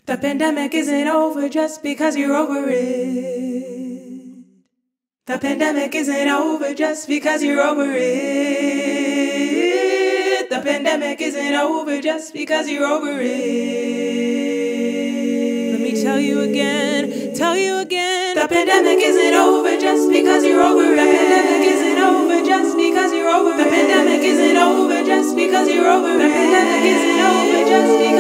The pandemic isn't over just because you're over it. The pandemic isn't over just because you're over it. The pandemic isn't over just because you're over it. Let me tell you again. The pandemic isn't over just because you're over it. The pandemic isn't over just because you're over it. The pandemic isn't over just because you're over it. The pandemic isn't over just because